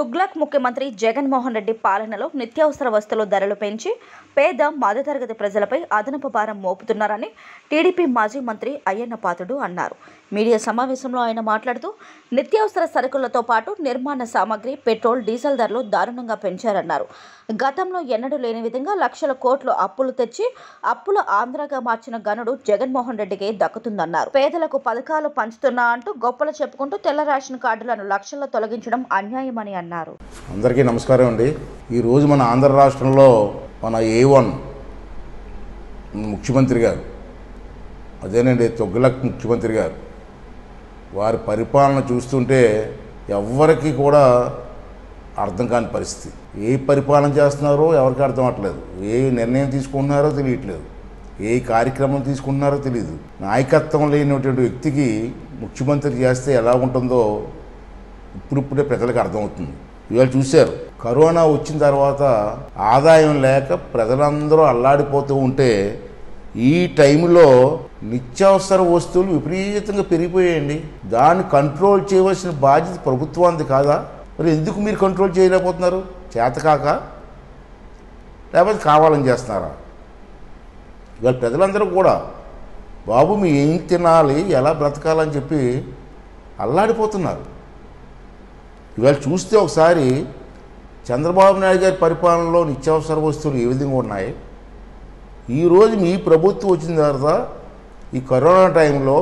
తుగ్లక్ ముఖ్యమంత్రి జగన్మోహన్ రెడ్డి పాలనలో నిత్యావసర వస్తువుల ధరలు పెంచి పేద మధ్యతరగతి ప్రజలపై అదనపు భారం మోపుతున్నారని టీడీపీ మాజీ మంత్రి అయ్యన్న పాత్రుడు అన్నారు. మీడియా సమావేశంలో ఆయన మాట్లాడుతూ నిత్యావసర సరుకులతో పాటు నిర్మాణ సామాగ్రి, పెట్రోల్, డీజిల్ ధరలు దారుణంగా పెంచారన్నారు. గతంలో ఎన్నడూ లేని విధంగా లక్షల కోట్లు అప్పులు తెచ్చి అప్పుల ఆంధ్రగా మార్చిన ఘనుడు జగన్మోహన్ రెడ్డికి దక్కుతుందన్నారు. పేదలకు పథకాలు పంచుతున్నా అంటూ గొప్పలు చెప్పుకుంటూ తెల్ల రేషన్ కార్డులను లక్షల్లో తొలగించడం అన్యాయమని అన్నారు. అందరికీ నమస్కారం అండి. ఈరోజు మన ఆంధ్ర రాష్ట్రంలో మన A1 ముఖ్యమంత్రి గారు, అదేనండి తుగ్లక్ ముఖ్యమంత్రి గారు, వారి పరిపాలన చూస్తుంటే ఎవ్వరికి కూడా అర్థం కాని పరిస్థితి. ఏ పరిపాలన చేస్తున్నారో ఎవరికి అర్థం అవ్వట్లేదు, ఏ నిర్ణయం తీసుకుంటున్నారో తెలియట్లేదు, ఏ కార్యక్రమం తీసుకుంటున్నారో తెలియదు. నాయకత్వం లేనటువంటి వ్యక్తికి ముఖ్యమంత్రి చేస్తే ఎలా ఉంటుందో ఇప్పుడిప్పుడే ప్రజలకు అర్థమవుతుంది. ఇవాళ చూశారు, కరోనా వచ్చిన తర్వాత ఆదాయం లేక ప్రజలందరూ అల్లాడిపోతూ ఉంటే ఈ టైంలో నిత్యావసర వస్తువులు విపరీతంగా పెరిగిపోయాయండి. దాన్ని కంట్రోల్ చేయవలసిన బాధ్యత ప్రభుత్వానికి కాదా? మరి ఎందుకు మీరు కంట్రోల్ చేయలేకపోతున్నారు? చేతకాక, లేకపోతే కావాలని చేస్తున్నారా? ఇవాళ ప్రజలందరూ కూడా బాబు మీ ఏం తినాలి, ఎలా బ్రతకాలని చెప్పి అల్లాడిపోతున్నారు. ఇవాళ చూస్తే ఒకసారి చంద్రబాబు నాయుడు గారి పరిపాలనలో నిత్యావసర వస్తువులు ఏ విధంగా ఉన్నాయి, ఈరోజు మీ ప్రభుత్వం వచ్చిన తర్వాత ఈ కరోనా టైంలో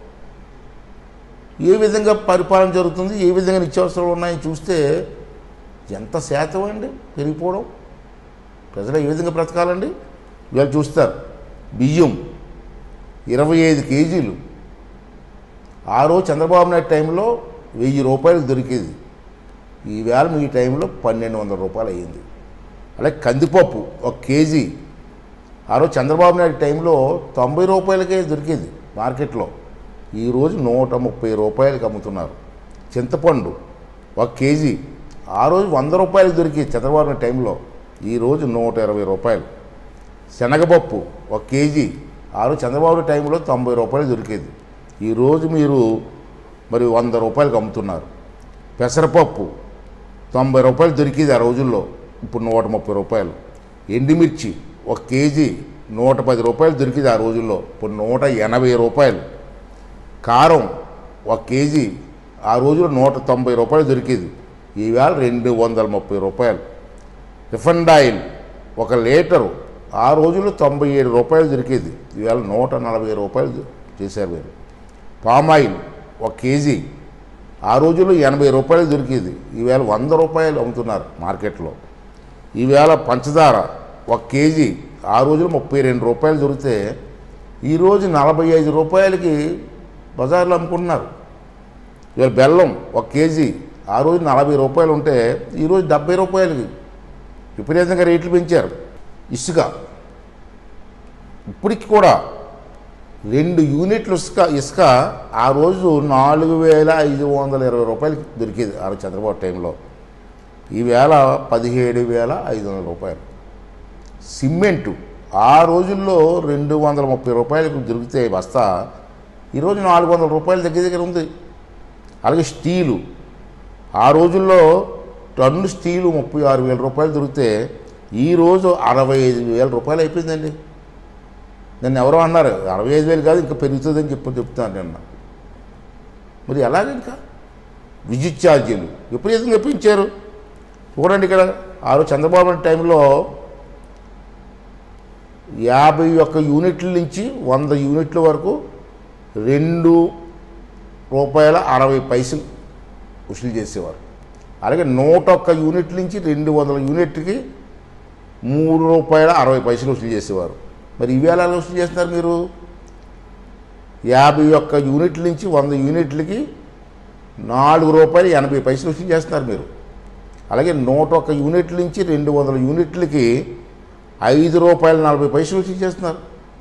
ఏ విధంగా పరిపాలన జరుగుతుంది, ఏ విధంగా నిత్యావసరాలు ఉన్నాయని చూస్తే ఎంత శాతం అండి పెరిగిపోవడం. ప్రజలు ఏ విధంగా బ్రతకాలండి? ఇవాళ చూస్తారు, బియ్యం 25 కేజీలు ఆ రోజు చంద్రబాబు నాయుడు టైంలో 1000 రూపాయలకు దొరికేది, ఈవేళ మీ టైంలో 1200 రూపాయలు అయ్యింది. అలాగే కందిపప్పు 1 కేజీ ఆ రోజు చంద్రబాబు నాయుడు టైంలో 90 రూపాయలకే దొరికేది మార్కెట్లో, ఈరోజు 130 రూపాయలకి అమ్ముతున్నారు. చింతపండు 1 కేజీ ఆ రోజు 100 రూపాయలకు దొరికేది చంద్రబాబు నాయుడు టైంలో, ఈరోజు 120 రూపాయలు. శనగపప్పు 1 కేజీ ఆ రోజు చంద్రబాబు టైంలో 90 రూపాయలు దొరికేది, ఈరోజు మీరు మరి 100 రూపాయలకు అమ్ముతున్నారు. పెసరపప్పు 90 రూపాయలు దొరికేది ఆ రోజుల్లో, ఇప్పుడు 130 రూపాయలు. ఎండుమిర్చి 1 కేజీ 110 రూపాయలు దొరికింది ఆ రోజుల్లో, ఇప్పుడు 180 రూపాయలు. కారం 1 కేజీ ఆ రోజుల్లో 190 రూపాయలు దొరికేది, ఈవేళ 230 రూపాయలు. రిఫైండ్ ఆయిల్ 1 లీటరు ఆ రోజుల్లో 97 రూపాయలు దొరికేది, ఈవేళ 140 రూపాయలు చేశారు మీరు. పామాయిల్ 1 కేజీ ఆ రోజుల్లో 80 రూపాయలు దొరికేది, ఈవేళ 100 రూపాయలు అమ్ముతున్నారు మార్కెట్లో. ఈవేళ పంచదార 1 కేజీ ఆ రోజులో 32 రూపాయలు దొరికితే ఈరోజు 45 రూపాయలకి బజార్లో అమ్ముకుంటున్నారు. ఇవాళ బెల్లం 1 కేజీ ఆ రోజు 40 రూపాయలు ఉంటే ఈరోజు 70 రూపాయలకి విపరీతంగా రేట్లు పెంచారు. ఇసుక ఇప్పటికి కూడా 2 యూనిట్లు ఇసుక ఆ రోజు 4520 రూపాయలకి దొరికేది ఆ రోజు చంద్రబాబు టైంలో, ఈవేళ 17,500 రూపాయలు. సిమెంటు ఆ రోజుల్లో 230 రూపాయలకు దొరికితే బస్తా, ఈరోజు 400 రూపాయల దగ్గర ఉంది. అలాగే స్టీలు ఆ రోజుల్లో టన్ను స్టీలు 36,000 రూపాయలు దొరికితే ఈరోజు 65,000 రూపాయలు అయిపోయిందండి. నన్ను ఎవరో అన్నారు 65,000 కాదు ఇంకా పెరుగుతుందని చెప్తాను నిన్న. మరి ఎలాగ ఇంకా విద్యుత్ ఛార్జీలు విపరీతంగా పెంచారు. చూడండి ఇక్కడ ఆ రోజు చంద్రబాబు నాయుడు టైంలో 51 యూనిట్ల నుంచి 100 యూనిట్ల వరకు ₹2.60 వసూలు చేసేవారు. అలాగే 101 యూనిట్ల నుంచి 200 యూనిట్కి ₹3.60 వసూలు చేసేవారు. మరి ఇవి ఎలా వసూలు చేస్తున్నారు మీరు? 51 యూనిట్ల నుంచి 100 యూనిట్లకి ₹4.80 వసూలు చేస్తున్నారు మీరు. అలాగే 101 యూనిట్ల నుంచి 200 యూనిట్లకి ₹5.40 వసూలు చేస్తున్నారు.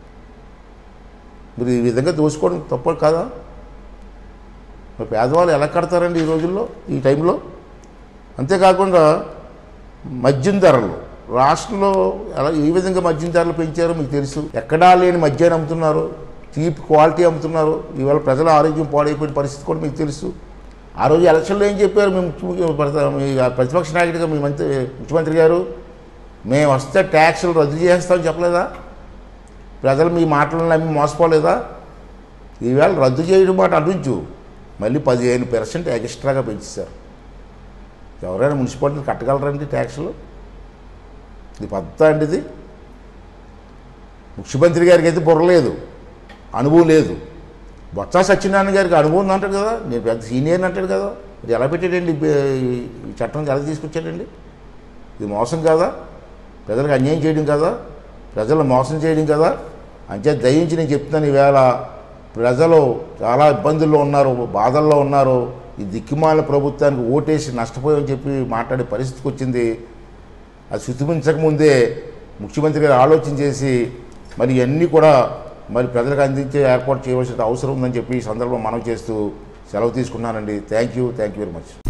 మీరు ఈ విధంగా దోచుకోవడం తప్ప కాదా? మరి పేదవాళ్ళు ఎలా కడతారండి ఈ రోజుల్లో, ఈ టైంలో? అంతేకాకుండా మద్యం ధరలు రాష్ట్రంలో ఎలా ఏ విధంగా మద్యం ధరలు పెంచారో మీకు తెలుసు. ఎక్కడా లేని మద్యాన్ని అమ్ముతున్నారు, చీప్ క్వాలిటీ అమ్ముతున్నారు. ఈవేళ ప్రజల ఆరోగ్యం పాడైపోయిన పరిస్థితి కూడా మీకు తెలుసు. ఆ రోజు ఎలక్షన్లో ఏం చెప్పారు మీ ప్రతిపక్ష నాయకుడిగా మీ ముఖ్యమంత్రి గారు, మేము వస్తే ట్యాక్సులు రద్దు చేస్తామని చెప్పలేదా? ప్రజలు మీ మాటలను నమ్మి మోసపోలేదా? ఈవేళ రద్దు చేయడం మాట అంటుంచు మళ్ళీ 15% ఎక్స్ట్రాగా పెంచేశారు. ఎవరైనా మున్సిపాలిటీలు కట్టగలరండి ట్యాక్సులు? ఇది పద్ధతి అండి. ఇది ముఖ్యమంత్రి గారికి అయితే బుర్రలేదు, అనుభవం లేదు. బొత్స సత్యనారాయణ గారికి అనుభవం ఉంది అంటాడు కదా, నేను పెద్ద సీనియర్ని అంటాడు కదా. ఇది ఎలా పెట్టాడండి? ఈ చట్టం ఎలా తీసుకొచ్చాడండి? ఇది మోసం కాదా? ప్రజలకు అన్యాయం చేయడం కదా, ప్రజలను మోసం చేయడం కదా. అంతే దయించి నేను చెప్తున్నాను, ఈవేళ ప్రజలు చాలా ఇబ్బందుల్లో ఉన్నారు, బాధల్లో ఉన్నారు. ఈ దిక్కుమాల ప్రభుత్వానికి ఓటేసి నష్టపోయామని చెప్పి మాట్లాడే పరిస్థితికి వచ్చింది. అది శుతిమించకముందే ముఖ్యమంత్రి గారు ఆలోచన చేసి మరి ఇవన్నీ కూడా మరి ప్రజలకు అందించే ఏర్పాటు చేయవలసిన అవసరం ఉందని చెప్పి ఈ సందర్భంలో మనవి చేస్తూ సెలవు తీసుకున్నానండి. Thank you very much.